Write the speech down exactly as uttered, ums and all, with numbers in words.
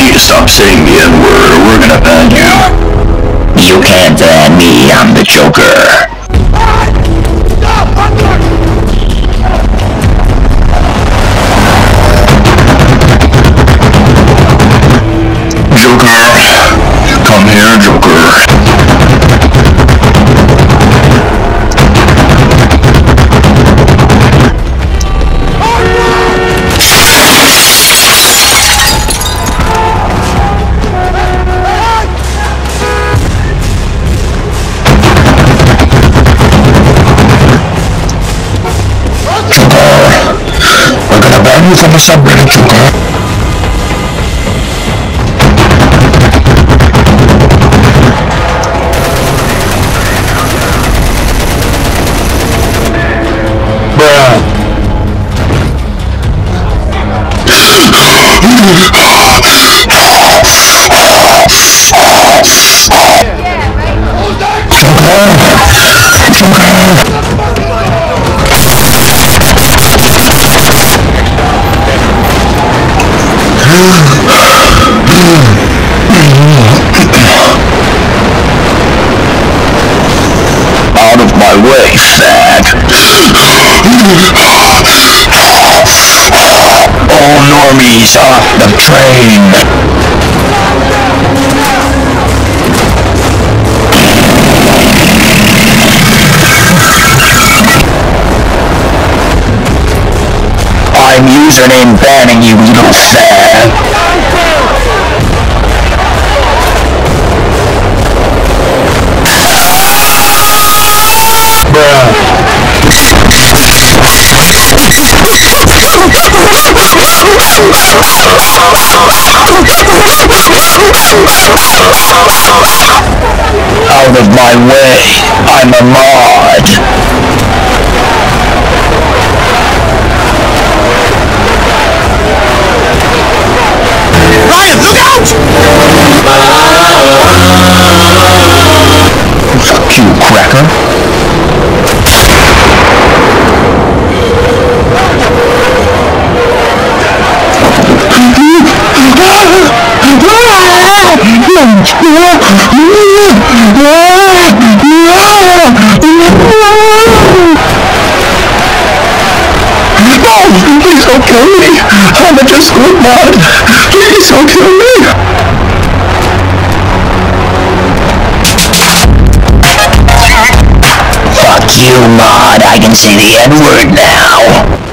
need to stop saying the N-word or we're gonna ban you. You can't ban me, I'm the Joker. Joker, come here, Joker. We're gonna ban you from the subreddit, Joker. Out of my way, fag. All normies off the train. I'm username banning you, little fag. Out of my way, I'm a mod. Ryan, look out! Fuck you, cracker. No, please don't kill me. I'm a just good mod. Please don't kill me. Fuck you, mod. I can say the N-word now.